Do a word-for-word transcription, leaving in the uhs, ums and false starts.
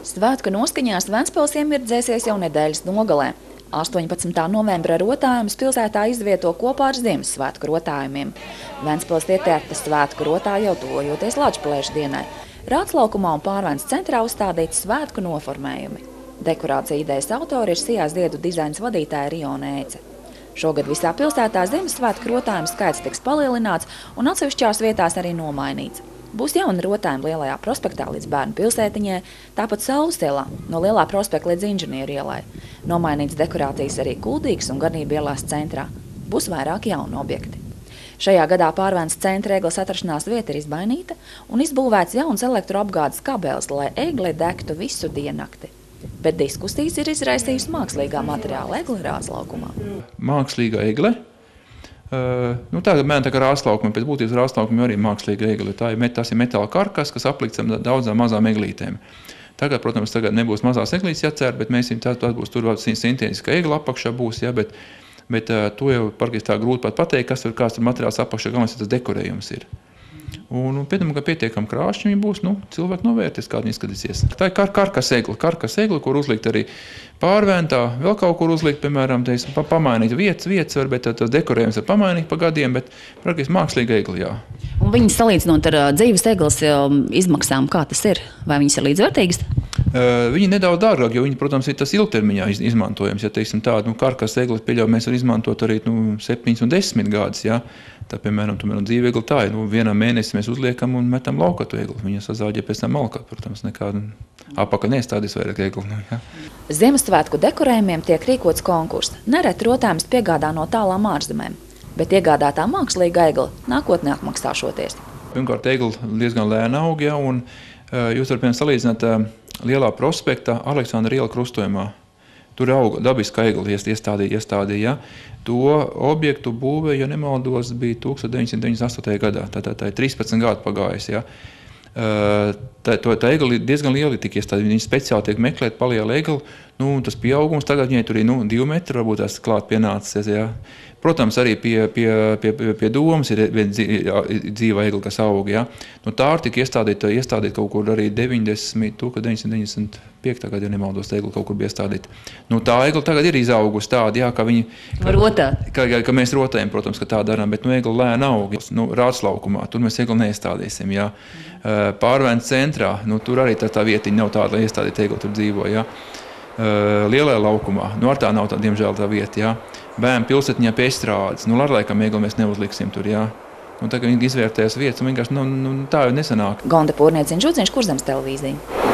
Svētku noskaņās Ventspils iemirdzēsies jau nedēļas nogalē. astoņpadsmitā novembra rotājumus pilsētā izvieto kopā ar Ziemassvētku rotājumiem. Ventspils ietērta svētku rotā jau tuvojoties Lačplēša dienai. Rātslaukumā un Pārventas centrā uzstādīti svētku noformējumi. Dekorācija idejas autori ir Sijās Diedu dizains vadītāja Riona Ece. Šogad visā pilsētā Ziemassvētku rotājumu skaits tiks palielināts un atsevišķās vietās arī nomainīts. Būs jauni rotājumi Lielajā prospektā līdz Bērnu pilsētiņai, tāpat Saules ielā, no Lielā prospekta līdz Inženieru ielai. Nomainīts dekorācijas arī Kuldīgas un Garnību ielās centrā. Būs vairāk jaunu objekti. Šajā gadā Pārventas centra egles atrašanās vieta ir izmainīta un izbūvēts jauns elektroapgādes kabelis, lai egle degtu visu diennakti. Bet diskusijas ir izraisījusi mākslīgā materiāla egle Rāzlaukumā. Mākslīga egle. Uh, nu, tā mēne tā kā rāzlaukuma, pēc būtības rāzlaukuma arī mākslīga egle. Tā ir, tas ir metāla karkas, kas aplikts ar daudzām mazām eglītēm. Tagad, protams, tagad nebūs mazās eglītes jācer, bet mēs tā, tā būs tur vēl sintētiska egla apakšā būs, ja, bet, bet uh, to jau parkīs tā grūti pat pateikt, kas tur, kāds tur materiāls apakšā, galvenais tas dekorējums ir. Un, un pēdējām, ka pietiekam krāšņi viņi būs, nu, cilvēki novērties, kādi viņi skatīsies. Tā ir kar karkas egla, karkas egla, kur uzlikt arī Pārventā, vēl kaut kur uzlikt, piemēram, teiksim, pa, pamainīt vietas, vietas var, bet tas dekorējums ir pamainīt pa gadiem, bet praktiski mākslīga egla, jā. Un viņi salīdzinot ar uh, dzīves eglas um, izmaksām, kā tas ir? Vai viņas ir līdzvērtīgas? Uh, viņi nedaudz dārgāk, jo viņi, protams, ir tas ilgtermiņā iz, izmantojams. Ja, teiksim, tādu nu, karkas eglas pieļauj, mēs varam izmantot arī nu, septiņas un desmit gadus, jā. Tā, piemēram, tomēr dzīve egla tā ir. Nu, vienā mēnesī mēs uzliekam un metam laukatu eglu. Viņa sazāģē pēc tam malkāt, protams, nekādu apakaļ neizstādīs vairāk eglu. Nu, ja. Ziemassvētku dekorējumiem tiek rīkots konkurss. Nereti rotājums piegādā no tālām ārzemēm, bet iegādātā mākslīga egla nākotnē atmaksāšoties. Pirmkārt, egla diezgan lēna aug, ja, un uh, jūs varat salīdzināt uh, Lielā prospekta Aleksandra iela krustojumā. Tur auga dabiska egla iestādīja. iestādīja ja. To objektu būvēja, ja nemaldos, bija tūkstoš deviņsimt deviņdesmit astotajā gadā. Tā, tā, tā ir trīspadsmit gadu pagājis. Ja. Tā, to, tā egla diezgan liela tika iestādīta. Viņa speciāli tiek meklēt paliela egla. Nu, tas pieaugums tagad viņai tur ir nu, divi metri, varbūt tās klāt pienācis. Ja. Protams, arī pie, pie, pie, pie domas ir dzīva egla, kas aug. Ja. Nu, tā tika iestādīta, iestādīta kaut kur arī deviņdesmit, deviņdesmit deviņdesmit piektā gadā, ja nemaldos, egla kaut kur bija iestādīta. Nu, tā egla tagad ir izaugusi tāda, jā, ka viņi... Ka, ka, ka mēs rotējam, protams, ka tā darām, bet nu, egla lēna aug. Nu, Rātslaukumā, tur mēs eglu neiestādīsim. Jā. Pārventas centrā, nu, tur arī tā, tā vietiņa nav tāda, lai iestādīta egla tur dzīvo. Jā. Lielajā laukumā, nu, ar tā nav tā, diemžēl, tā vieta. Jā. Bērnu pilsētiņā pie estrādes, nu, ar laikam eglu mēs neuzliksim tur. Jā. Nu, tā, ka viņi izvērtējas vietas, un vienkārši nu, nu, tā jau nesanāk. Gonda Pūrnieciņš, Žudziņš, Kurzemes televīzija.